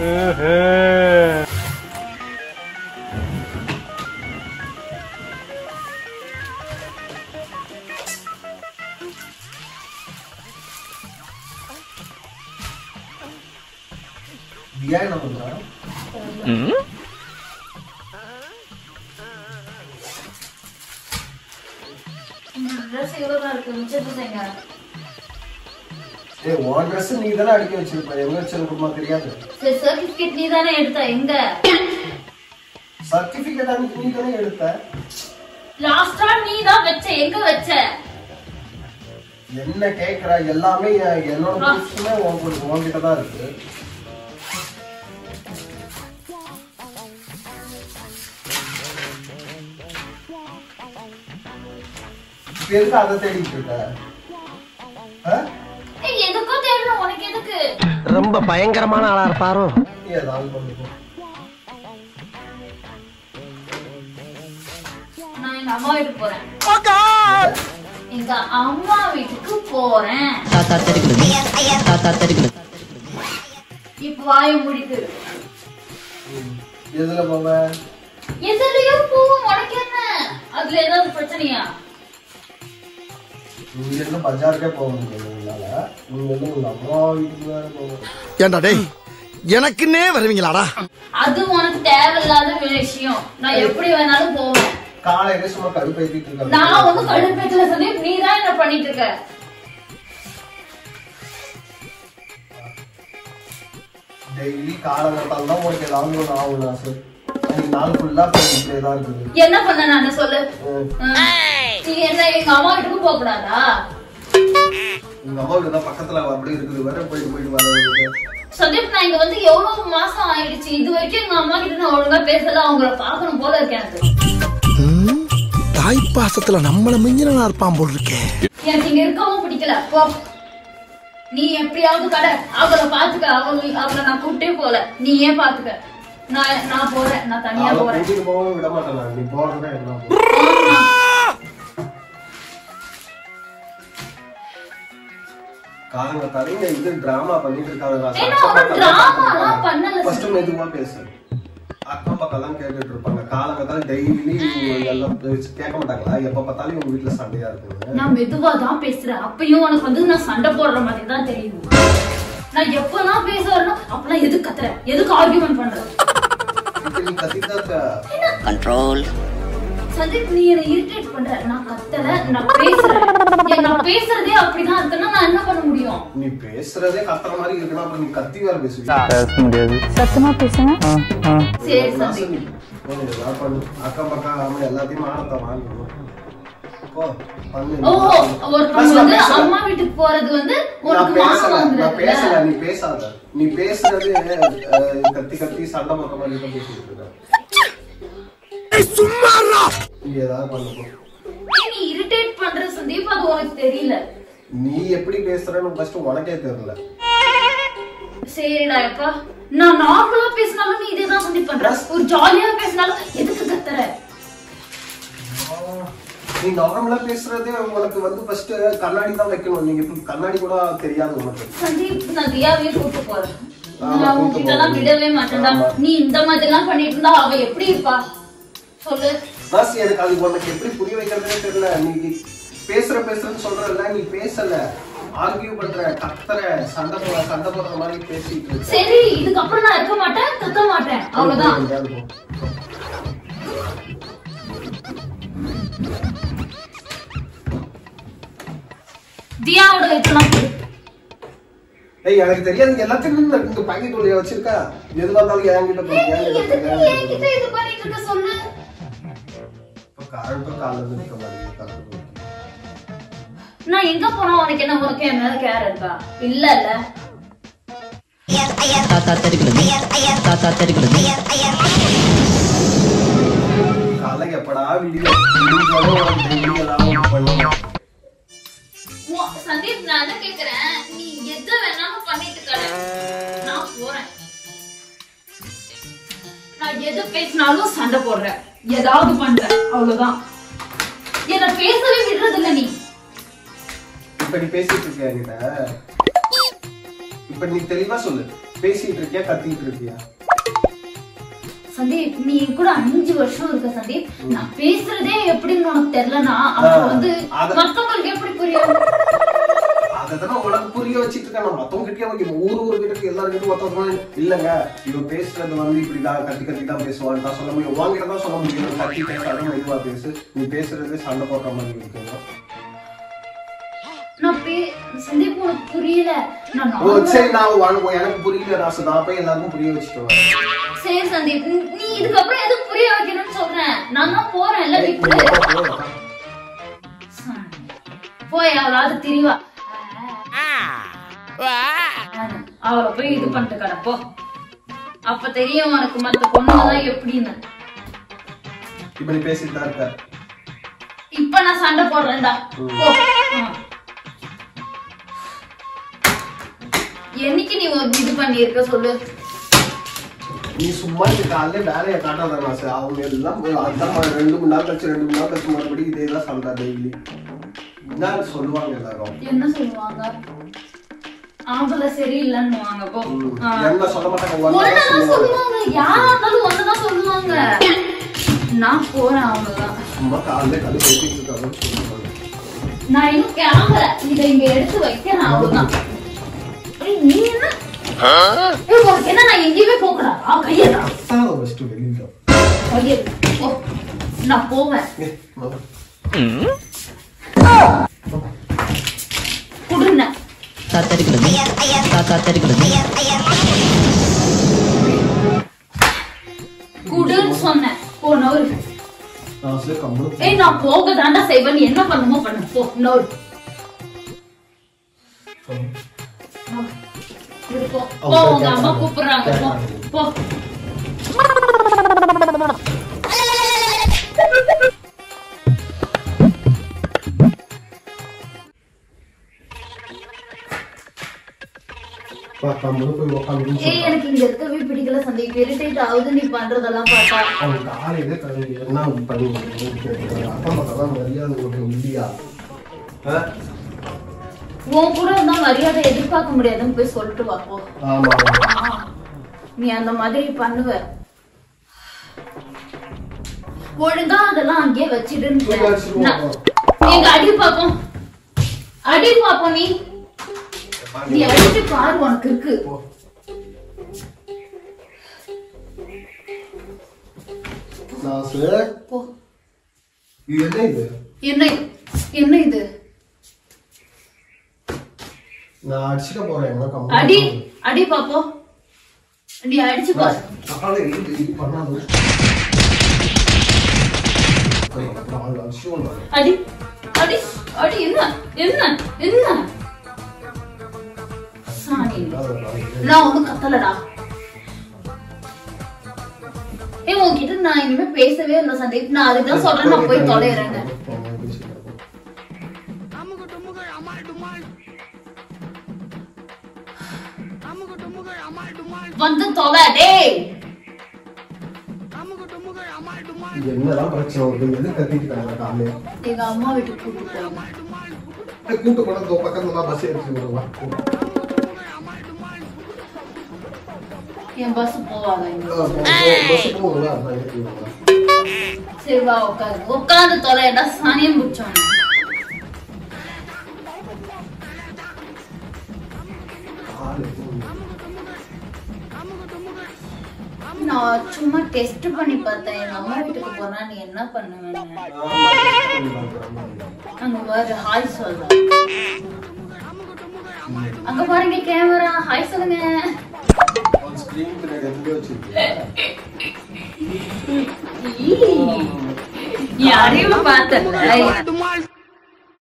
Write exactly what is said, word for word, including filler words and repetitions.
दिया है ना बंदा हम्म ड्रेस எவ்வளவு தான் இருக்கு மிச்சம் போடுங்க ஏய் வான் Dress நீ தான அடிக்க வச்சிருப்ப எங்க வச்சிருக்கமா தெரியாது சரி சர்டிபிகேட் நீ தான எடுத்த எங்க சர்டிபிகேட் நீ தான எடுத்த லாஸ்டா நீ தான் வெச்ச எங்க வெச்ச என்ன கேக்குற எல்லாமே என்னோட புக்ஸ்ல உங்களுக்கு உன்கிட்ட தான் இருக்கு எதுக்கு அத தேடிட்டு இருக்க ஏய் எதுக்கு தேடணும் உனக்கு எதுக்கு ரொம்ப பயங்கரமான ஆளா இருப்பாரோ ஏதாவது பண்ணிக்கோ நான் எங்க அம்மா வீட்டுக்கு போறேன் எங்க அம்மா வீட்டுக்கு போறேன் தாத்தா தெரிக்குது தாத்தா தெரிக்குது இப்ப வாயை மூடிட்டு எதுல போவ எதுலயோ போவோம் உனக்கு என்ன அதுல ஏதாவது பிரச்சனையா நீங்க என்ன பஜாருக்கே போக முடியல நீங்க என்ன உங்க அம்மா வீட்டுக்கு வேற போக ஏண்டா டேய் எனக்குன்னே வருவீங்களாடா அது உனக்கு தேவையில்லாத விஷயம் நான் எப்படி வேணாலும் போவேன் காலையில சும்மா கடுப்பேத்திட்டு இருக்க நான் ஒன்னும் கடுப்பேத்துல சொல்லி நீ தான் என்ன பண்ணிட்டு இருக்க டெய்லி காலங்கத்தால தான் உனக்கு ஏதாவது ஒன்று ஆகும் சார் நீ நாள் ஃபுல்லா இப்படியே தான் இருக்குது என்ன பண்ண நான் சொல்லு நீ என்ன எங்க அம்மா வீட்டுக்கு போக கூடாதா உங்க அம்மா வீடு தான் பக்கத்துல அப்படி இருக்குது வேற போயிட்டு போயிட்டு வர சதீப் நான் இங்க வந்து எவ்வளவு மாசம் ஆயிடுச்சு இது வரைக்கும் எங்க அம்மா கிட்ட நான் ஒழுங்கா பேசல அவங்கள பாக்கணும் போல இருக்கேன் எனக்கு தாய் பாசத்துல நம்மள மிஞ்சினா இருப்பான் போல் இருக்கே எனக்கு இங்க இருக்கவும் பிடிக்கல போ நீ எப்படியாவது கடை அவளை பாத்துக்க அவளை அவளை நான் கூப்பிட்டே போல நீ ஏன் பாத்துக்க நான் நான் போறேன் நான் தனியா போறேன் கூட்டிட்டு போக விட மாட்டேன் நீ போறதா என்ன காலங்க தலைங்க இது டிராமா பண்ணிட்டு இருக்காங்க ஃபர்ஸ்ட் மெதுவா பேசு அக்கம் பக்கம் கேட்டுட்டு இருப்பாங்க காலங்கத்தால டெய்லி எல்லாம் கேட்க மாட்டாங்களா எப்ப பார்த்தாலும் உங்க வீட்டுல சண்டையா இருக்கு நான் மெதுவா தான் பேசுறேன் அப்பயும் உனக்கு வந்து நான் சண்டை போடுற மாதிரி தான் தெரியும் நான் எப்பெல்லாம் பேச வரணும் அப்பெல்லாம் எதுக்கு கத்துறேன் எதுக்கு ஆர்கியூமெண்ட் பண்றேன் நீ கத்திட்டாக்க கண்ட்ரோல் சதீப் நீ என்ன இரிட்டேட் பண்ற நான் கத்தல நான் பேசுறேன் நான் பேசுறதே அப்படிதான் இருக்குன்னா நான் என்ன பண்ண முடியும் நீ பேசுறதே கத்துற மாதிரி இருக்குன்னா அப்புறம் நீ கத்தி வேற பேசுவீங்க பேச முடியாது சத்தமா பேசுங்க சரி சதீப் அக்கம் பக்கம் ஆமா எல்லாத்தையும் மானத்தை வாங்கணும் ஓ ஒருத்தவங்க வந்து அம்மா வீட்டுக்கு போறது வந்து உனக்கு மாசம் நான் பேசல நீ பேசாத நீ பேசுறது கத்தி கத்தி சண்டை போட்ட மாதிரி தான் பேசிட்டு இருக்க சும்மாடா நீ ஏதாவது பண்ணுங்க நீ இரிட்டேட் பண்ற சந்தீப் அது உனக்கு தெரியல நீ எப்படி பேசுறன்னு ஃபர்ஸ்ட் உனக்கே தெரியல சரிடா அப்பா நான் நார்மலா பேசினாலும் நீ இதே தான் சந்தீப் பண்ற ஒரு ஜாலியா பேசினாலும் எதுக்கு கத்துற நீ நார்மலா பேசுறதே உங்களுக்கு வந்து ஃபர்ஸ்ட் கண்ணாடி தான் வைக்கணும் நீங்க இப்ப கண்ணாடி கூட தெரியாது உனக்கு சந்தீப் நான் தியாவே கூட்டு போறேன் நான் உன்கிட்ட எல்லாம் விடவே மாட்டேன்டா நீ இந்த மாதிரி எல்லாம் பண்ணிட்டு இருந்தா அவ எப்படி இருப்பா சொல்லு பஸ் எனக்கு அது உனக்கு எப்படி புரிய வைக்கிறதுனே தெரியல நீ பேசுற பேசுறன்னு சொல்றல நீ பேசல ஆர்கியூ பண்ற கத்துற சண்டை போற சண்டை போடுற மாதிரி பேசிட்டு இருக்க சரி இதுக்கு அப்புறம் நான் இருக்க மாட்டேன் கத்த மாட்டேன் அவ்வளவுதான் தியாவோட இதெல்லாம் ஏய் எனக்கு தெரியாது எல்லாத்தையும் இந்த பாக்கெட் உள்ள வச்சிருக்கா எது வந்தாலும் என்கிட்ட போய் என்கிட்ட இது பண்ணிட்டு இருக்க சொல்லு இப்ப காரணம் கால்ல நிக்க மாதிரி நான் எங்க போனா உனக்கு என்ன உனக்கு என்ன மேல கேர் இருக்கா இல்ல இல்ல தாத்தா தெரிக்குது தாத்தா தெரிக்குது காலை எப்படா வீடியோ வீடியோ எல்லாம் பண்ணுவோம் சந்தீப் நான் என்ன கேக்குறேன் நீ எது வேணாலும் பண்ணிட்டு கடை நான் போறேன் நான் எது பேசினாலும் சண்டை போடுறேன் ஏதாவது பண்றேன் அவ்வளவுதான் என்ன பேசவே விடுறது இல்ல நீ இப்ப நீ பேசிட்டு இருக்க என்கிட்ட இப்ப நீ தெளிவா சொல்லு பேசிட்டு இருக்கியா கத்திட்டு இருக்கியா? சந்தீப் நீ கூட அஞ்சு வருஷம் இருக்க சந்தீப். நான் பேசுறதே எப்படின்னு உனக்கு தெரியலனா அப்ப வந்து மத்தவங்களுக்கு எப்படி புரியும்? அததான் உனக்கு புரிய வச்சிட்டு இருக்கேன். நான் மத்தவங்க கிட்டே ஊரு ஊரு கிட்ட எல்லாருக்கிட்டும் மொத்தம் இல்லங்க இவன் பேசுறது வந்து இப்படிதான் கத்தி கத்தி தான் பேசுவான்னு தான் சொல்ல முடியும். உங்ககிட்ட தான் சொல்ல முடியும். கத்தி பேசாத மெதுவா பேசு. நீ பேசுறது சண்டை போடுற மாதிரி இருக்குங்க. நான் பே சந்தீப் உனக்கு புரியல. நான் ஓ சரி நான் எனக்கு புரியல ராசு. நான் போய் எல்லாருக்கும் புரிய வச்சுட்டு சரி சந்தீப் நீ இதுக்கப்புறம் எதுவும் புரிய வைக்கணும்னு சொல்றேன். நான் தான் போறேன் இல்ல வீட்டுக்கு. போய் அவளாவது திரிவா அவளை போய் இது பண்ணிட்டு கிடப்போ. அப்ப தெரியும் உனக்கு மத்த பொண்ணுதான் எப்படின்னு. இப்ப நீ பேசிட்டு தான் இருக்க. இப்ப நான் சண்டை போடுறேன்டா. என்னைக்கு நீ இது பண்ணிருக்க சொல்லு. நீ சும்மா காலையில வேலையை காட்டாத ராசு. அவங்க எல்லாம் அதான் ரெண்டு மூணு நாள் கழிச்சு ரெண்டு மூணு நாள் கழிச்சு மறுபடி இதேதான் சொல்றா டெய்லி. என்ன சொல்லுவாங்க எல்லாரும்? என்ன சொல்லுவாங்க? ஆம்பளை சரியில்லைன்னு போ. என்ன சொல்ல மாட்டாங்க. சொல்லுவாங்க யாரா இருந்தாலும் ஒண்ணுதான் சொல்லுவாங்க. நான் போறேன் அவ்வளவுதான். சும்மா காலையில காலையில பேசிட்டு இருக்காங்க சொல்லுவாங்க. நான் இன்னும் கிளம்பல. இதை இங்க எடுத்து வைக்கிறேன் அவ்வளவுதான். நீ என்ன என்ன நான் எங்கேயுமே போகலாம். கையடா ஃபர்ஸ்ட் வெளியில கையடு. நான் போவேன். குடுங்க காத்தடிக்கிறது காத்தடிக்கிறது குடுன்னு சொன்னேன். போ நோரு. ராசு கம்பு. ஏய் நான் போக தாண்டா செய்வேன். என்ன பண்ணுமோ பண்ணு. போ நோரு. போ போ உங்க அம்மா கூப்பிடுறாங்க. போ போ. ஏய் எனக்கு இங்க இருக்கவே பிடிக்கல சந்தீப். இரிட்டேட் ஆகுது நீ பண்றதெல்லாம் பார்த்தா. அவங்க காலையில என்ன பண்ணி அப்பா தான் மரியாதை ஒரு இல்லையா? உன் கூட இருந்தா மரியாதை எதிர்பார்க்க முடியாதுன்னு போய் சொல்லிட்டு வா போ. நீ அந்த மாதிரி பண்ணுவ. ஒழுங்கா அதெல்லாம் அங்கேயே வச்சிட்டு எங்க அடி பாப்போம். அடி பாப்போம். நீ நீ அடிச்சு பாரு உனக்கு இருக்கு. என்ன என்ன இது? நான் அடிச்சுக்க போறேன். அடி அடி பாப்போ. நீ அடிச்சு பாரு. அடி அடி அடி. என்ன என்ன என்ன சாணி? நான் ஒண்ணும் கத்தலடா. ஏ உன்கிட்ட நான் இனிமே பேசவே இல்லை சந்தீப். நான் அதுதான் சொல்றேன். நான் போய் தொலைறேன். வந்து தொலை டேய். என்னதான் பிரச்சனை வருது? எது கத்திட்டு இருக்காங்க காலையில? எங்க அம்மா வீட்டுக்கு கூட்டு போவாங்க. கூட்டு போனா தோ பக்கத்துல பஸ் ஏறிச்சு வருவா. என் பஸ் போவாங்க. பஸ் போவா. சரி வா உட்காரு. உட்காந்து தொலைடா சாணியம் பிடிச்சோம். நான் சும்மா டெஸ்ட் பண்ணி பார்த்தேன். எங்க அம்மா வீட்டுக்கு போனா நீ என்ன பண்ணுவேன்னு. அங்க பாரு ஹாய் சொல்ற. அங்க பாருங்க கேமரா. ஹாய் சொல்லுங்க. யாரையும் பார்த்தேன்.